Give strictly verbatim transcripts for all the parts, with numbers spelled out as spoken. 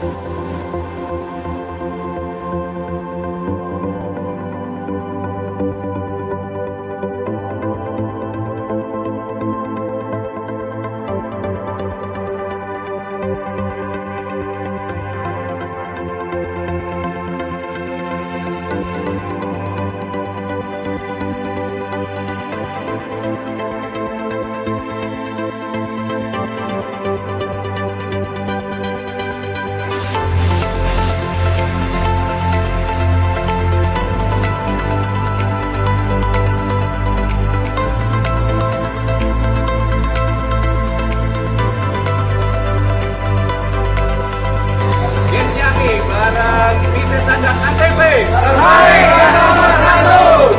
Barang Mi Setan dan A T V terbaik dan nomor satu.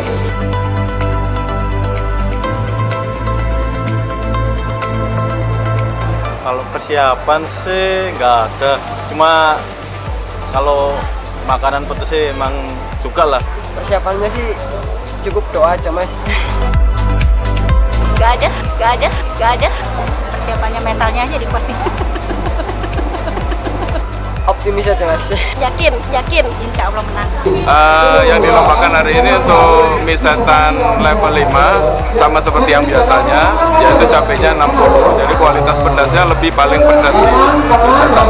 Kalau persiapan sih nggak ada, cuma kalau makanan pedes sih emang suka lah. Persiapannya sih cukup doa aja mas. Gak ada, gak ada, gak ada. Persiapannya mentalnya aja dikuatin. Optimis aja mas. Yakin, yakin, insya Allah menang. Uh, yang dilombakan hari ini untuk mie setan level lima sama seperti yang biasanya, yaitu cabenya enam puluh. Jadi kualitas pedasnya lebih paling pedas di mie setan.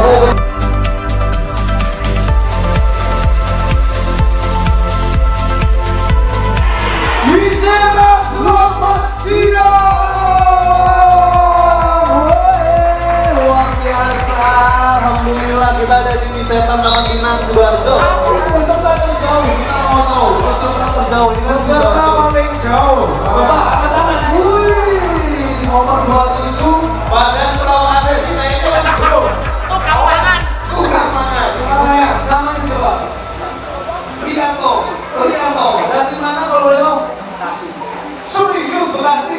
Kita ada di Mi Setan Taman Pinang Sidoarjo. Peserta terjauh kita mau tahu. Peserta terjauh ini kan Sidoarjo. Paling jauh. Coba angkat tangan. Wih, nomor dua puluh tujuh. Badan perawaannya si kayaknya masuk. Tukang mangan. Tukang mangan. Namanya siapa? Rianto. Rianto. Dari mana kalau boleh tahu? Bekasi. Serius Bekasi.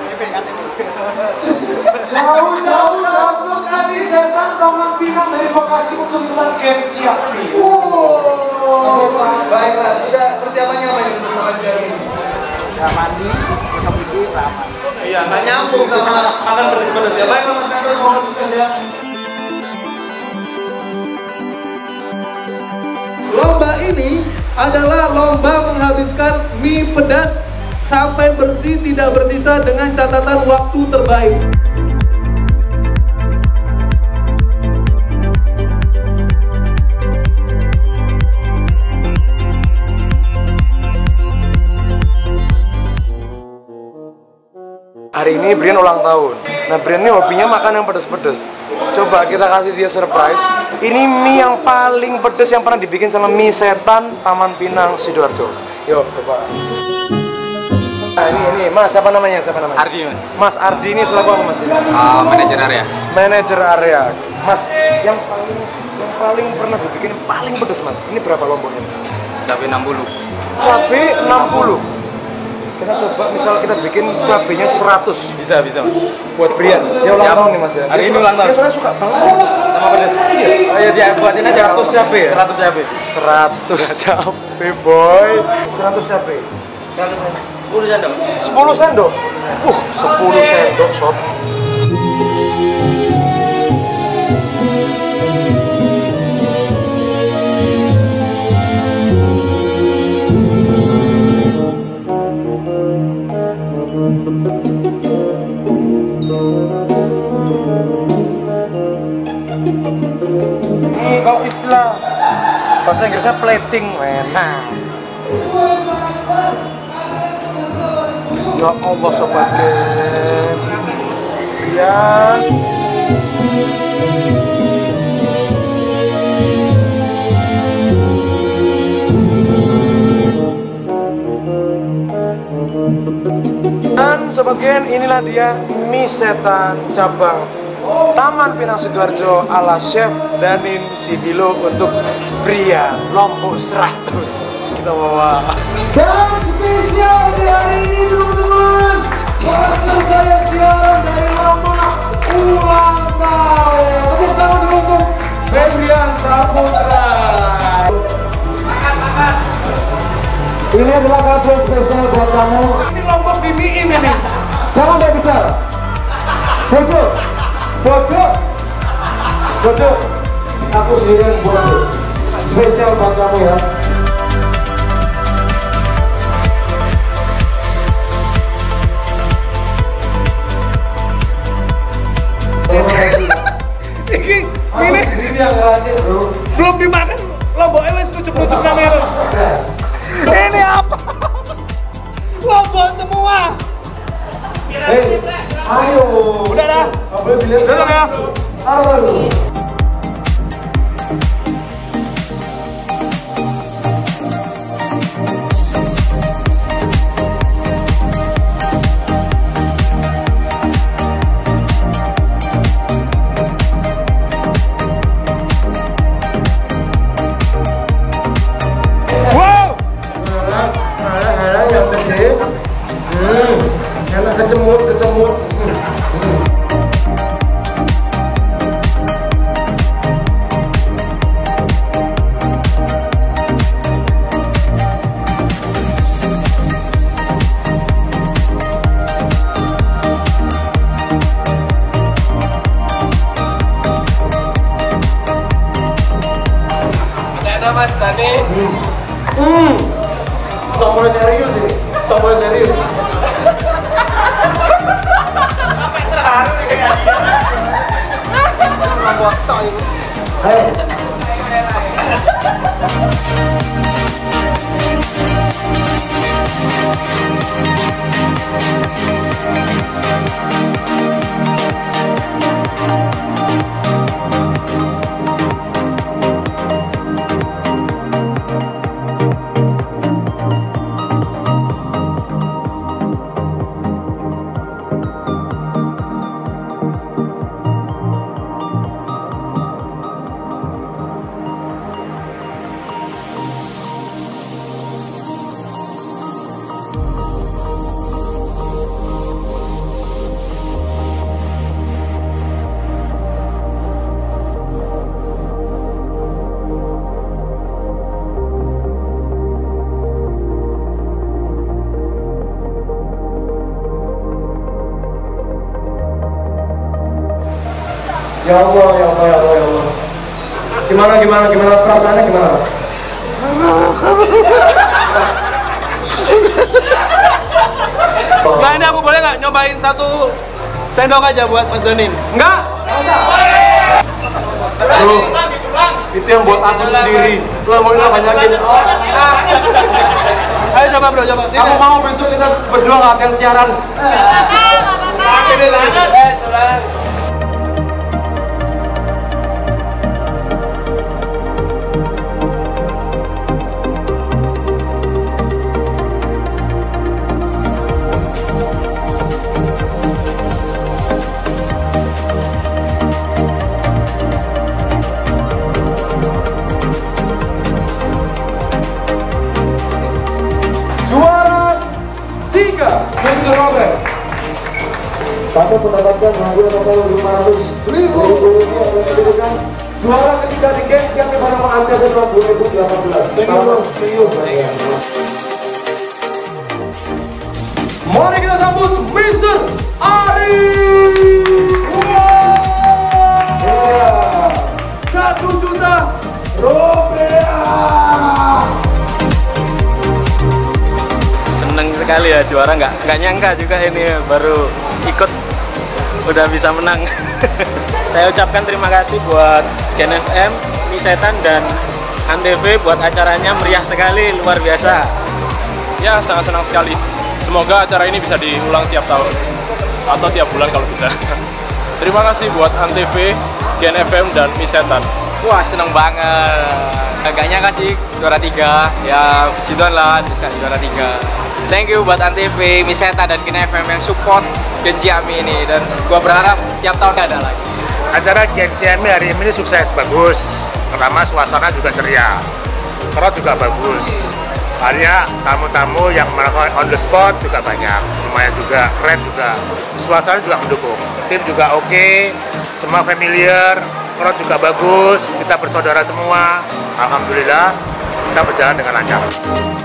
Jauh-jauh untuk Mi Setan Taman Pinang dari Bekasi untuk ikutan game Ciapi. Wow. Baiklah, sudah persiapannya apa ini untuk makan Ciapi? Nggak mandi, besok ini ramas. Iya, nggak nyambung sama makan pedes-pedes ya. Baiklah Mas Ando, semoga sukses ya. Lomba ini adalah lomba menghabiskan mie pedas sampai bersih tidak bersisa dengan catatan waktu terbaik. Hari ini Brian ulang tahun. Nah, Brian ini hobinya makan yang pedas-pedas. Coba kita kasih dia surprise. Ini mie yang paling pedas yang pernah dibikin sama Mi Setan Taman Pinang Sidoarjo. Yuk, coba. Nah, ini ini Mas, siapa namanya? Siapa namanya? Ardi, Mas. Mas Ardi ini selaku apa Mas? Uh, manajer area. Manajer area. Mas, yang paling yang paling pernah dibikin paling pedas Mas. Ini berapa lomboknya? Cabai enam puluh. Cabai enam puluh. Kita coba misal kita bikin cabenya seratus. Bisa, bisa Mas. Buat Brian. Dia ulang tahun nih Mas ya. Hari ini ulang tahun. Dia soalnya suka banget Sama pedas. Iya. Ayo dia buatin aja seratus cabai ya? seratus cabai. seratus cabai boy. seratus cabai. sepuluh sendok. sepuluh sendok. Uh, sepuluh sendok sob. Ini kalau istilah bahasa Inggrisnya plating, enak. Ya Allah sobat game. Brian. Dan sobat gen, inilah dia Mi Setan cabang Taman Pinang Sidoarjo ala Chef Danin Sibilo untuk Brian Lombok seratus. Kita bawa. Dan spesial di hari ini teman-teman, partner saya siaran dari lama ulang tahun. Tepuk tangan dulu untuk Febrian Saputra. Ini adalah kado spesial buat kamu. Ini lombok di mie ini nih. Jangan dia bicara. Bodoh, bodoh, bodoh. aku sendiri yang buat tuh. Spesial buat kamu ya. Iki, Aku ini sendiri yang ngeracik bro. belum dimakan, lomboknya wes nucuk-nucuk kamera. Ini apa? Lombok semua. Hei, ayo. Udah dah. Nggak boleh dilihat. Udah ya. Taruh dulu. Wow. Ada yang bersih. Hmm, enak kecemut, kecemut. Ada Mas Dani. Hmm, tak boleh serius ini, tak boleh serius. Sampai terharu nih kalian. Lombok tok itu. Hei. Ya Allah, ya Allah, ya Allah, ya Allah. Gimana, gimana, gimana perasaannya gimana? Nah ini aku boleh nggak nyobain satu sendok aja buat Mas Dani? Enggak? Bro, itu yang buat aku sendiri. Lo mau nggak banyakin? Ayo coba bro, coba. Kamu mau besok kita berdua latihan siaran? Ini lanjut. Juara tiga, mister Robert. Kamu mendapatkan hadiah total lima ratus ribu rupiah yang diberikan. Juara ketiga di Games yang dimana mengambil tahun dua ribu delapan belas. Tahun Rio. Mari kita sambut mister Ari. Wow. Satu juta rupiah. Seneng sekali ya juara, nggak nggak nyangka juga ini baru ikut udah bisa menang. Saya ucapkan terima kasih buat Gen F M, Mie Setan dan Antv buat acaranya meriah sekali, luar biasa. Ya, sangat senang sekali. Semoga acara ini bisa diulang tiap tahun atau tiap bulan kalau bisa. Terima kasih buat Antv, Gen F M dan Mie Setan. Wah, seneng banget. Agak nyangka sih juara tiga. Ya, puji Tuhan lah bisa juara tiga. Thank you buat Antv, Mie Setan dan Gen F M yang support Gen Ciami ini, dan gua berharap tiap tahun ada lagi. Acara Gen Ciami hari ini sukses, bagus. Pertama suasana juga ceria, crowd juga bagus. Akhirnya tamu-tamu yang melakukan on the spot juga banyak, lumayan juga, keren juga. Suasana juga mendukung, tim juga oke, okay, semua familiar, crowd juga bagus, kita bersaudara semua. Alhamdulillah kita berjalan dengan lancar.